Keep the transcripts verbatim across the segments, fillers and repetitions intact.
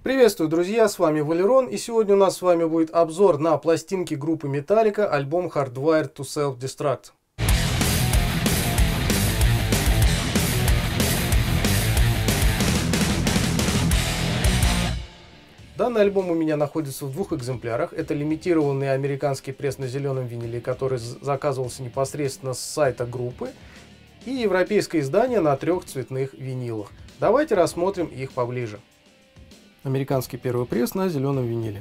Приветствую, друзья, с вами Валерон, и сегодня у нас с вами будет обзор на пластинки группы Metallica, альбом Hardwired to Self-Destruct. Данный альбом у меня находится в двух экземплярах. Это лимитированный американский пресс на зеленом виниле, который заказывался непосредственно с сайта группы, и европейское издание на трех цветных винилах. Давайте рассмотрим их поближе. Американский первый пресс на зеленом виниле.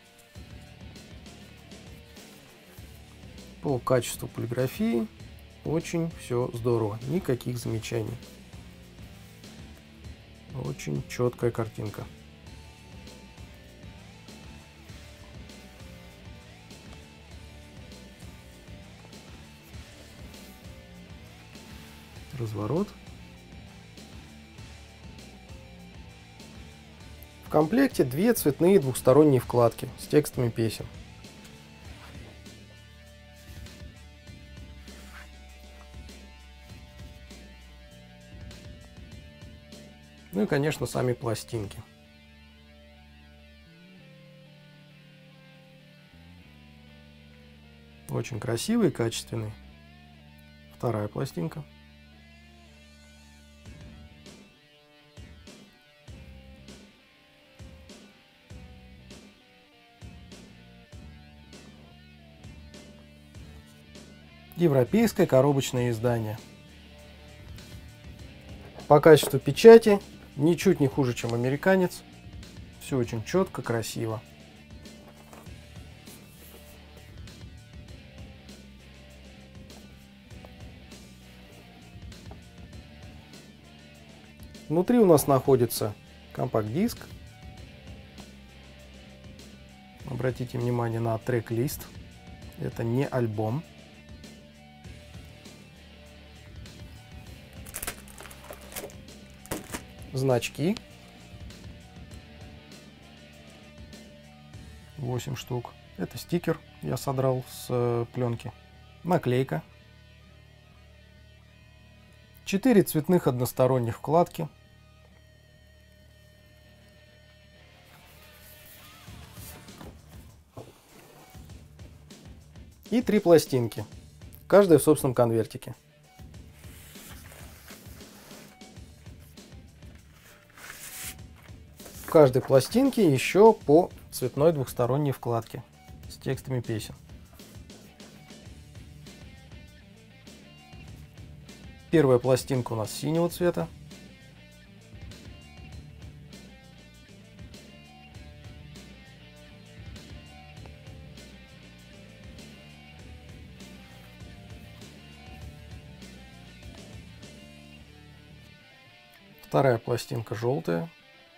По качеству полиграфии очень все здорово, никаких замечаний. Очень четкая картинка. Разворот. В комплекте две цветные двухсторонние вкладки с текстами песен. Ну и, конечно, сами пластинки. Очень красивый и качественный. Вторая пластинка. Европейское коробочное издание. По качеству печати ничуть не хуже, чем американец. Все очень четко, красиво. Внутри у нас находится компакт-диск. Обратите внимание на трек-лист. Это не альбом. Значки. восемь штук. Это стикер, я содрал с э, пленки. Наклейка. четыре цветных односторонних вкладки. И три пластинки. Каждая в собственном конвертике. В каждой пластинке еще по цветной двухсторонней вкладке с текстами песен. Первая пластинка у нас синего цвета. Вторая пластинка желтая.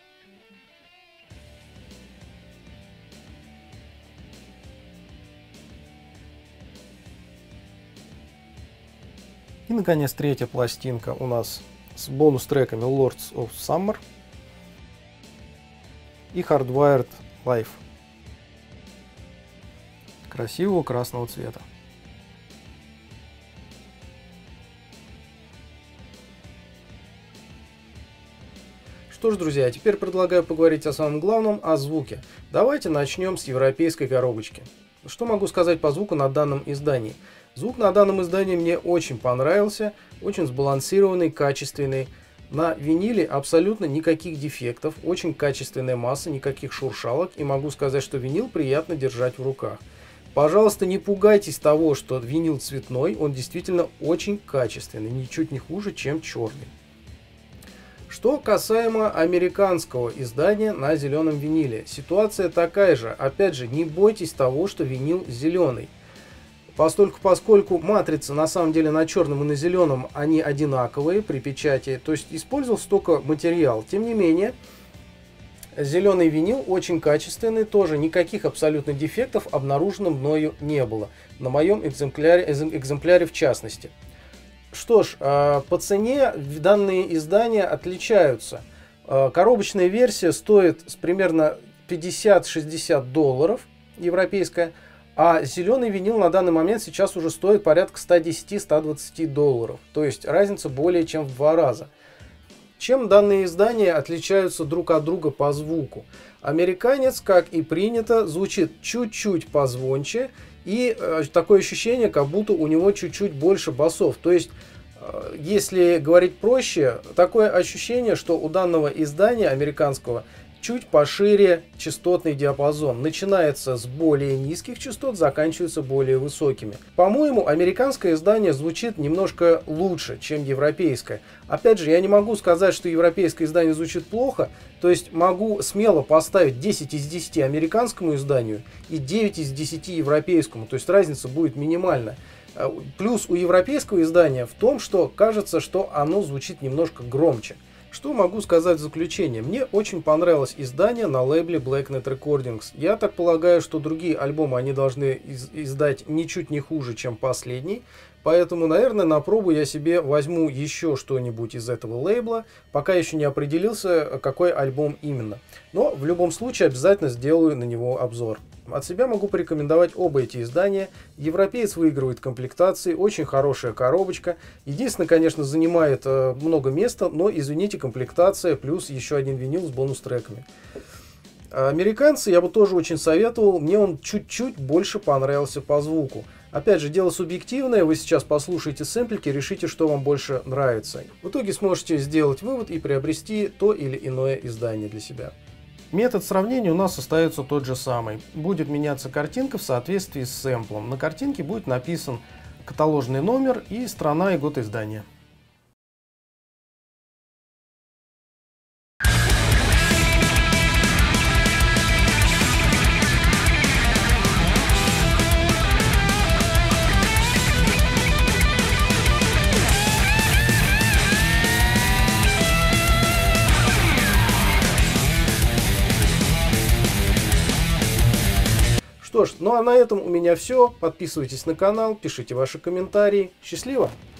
И, наконец, третья пластинка у нас с бонус-треками Lords of Summer и Hardwired Live красивого красного цвета. Что ж, друзья, теперь предлагаю поговорить о самом главном, о звуке. Давайте начнем с европейской коробочки. Что могу сказать по звуку на данном издании? Звук на данном издании мне очень понравился, очень сбалансированный, качественный. На виниле абсолютно никаких дефектов, очень качественная масса, никаких шуршалок, и могу сказать, что винил приятно держать в руках. Пожалуйста, не пугайтесь того, что винил цветной, он действительно очень качественный, ничуть не хуже, чем черный. Что касаемо американского издания на зеленом виниле, ситуация такая же. Опять же, не бойтесь того, что винил зеленый. Поскольку, поскольку матрицы на самом деле на черном и на зеленом они одинаковые при печати, то есть использовался только материал. Тем не менее, зеленый винил очень качественный, тоже никаких абсолютно дефектов обнаружено мною не было. На моем экземпляре, экземпляре в частности. Что ж, по цене данные издания отличаются. Коробочная версия стоит примерно пятьдесят-шестьдесят долларов, европейская. А зеленый винил на данный момент сейчас уже стоит порядка ста десяти — ста двадцати долларов. То есть разница более чем в два раза. Чем данные издания отличаются друг от друга по звуку? Американец, как и принято, звучит чуть-чуть позвонче, и э, такое ощущение, как будто у него чуть-чуть больше басов. То есть, э, если говорить проще, такое ощущение, что у данного издания американского чуть пошире частотный диапазон. Начинается с более низких частот, заканчивается более высокими. По-моему, американское издание звучит немножко лучше, чем европейское. Опять же, я не могу сказать, что европейское издание звучит плохо. То есть могу смело поставить десять из десяти американскому изданию и девять из десяти европейскому. То есть разница будет минимальная. Плюс у европейского издания в том, что кажется, что оно звучит немножко громче. Что могу сказать в заключение? Мне очень понравилось издание на лейбле Blacknet Recordings. Я так полагаю, что другие альбомы они должны из издать ничуть не хуже, чем последний. Поэтому, наверное, на пробу я себе возьму еще что-нибудь из этого лейбла. Пока еще не определился, какой альбом именно. Но в любом случае обязательно сделаю на него обзор. От себя могу порекомендовать оба эти издания. Европеец выигрывает комплектации, очень хорошая коробочка. Единственное, конечно, занимает э, много места, но, извините, комплектация плюс еще один винил с бонус-треками. Американцы я бы тоже очень советовал, мне он чуть-чуть больше понравился по звуку. Опять же, дело субъективное, вы сейчас послушаете сэмплики, решите, что вам больше нравится. В итоге сможете сделать вывод и приобрести то или иное издание для себя. Метод сравнения у нас остается тот же самый. Будет меняться картинка в соответствии с сэмплом. На картинке будет написан каталожный номер и страна и год издания. Что ж, ну а на этом у меня все. Подписывайтесь на канал, пишите ваши комментарии. Счастливо!